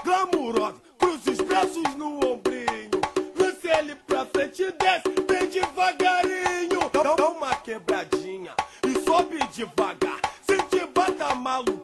glamurosa, cruza os braços no ombrinho, lance ele pra frente e desce bem devagarinho. Dá uma quebradinha e sobe devagar, sem te bata maluco.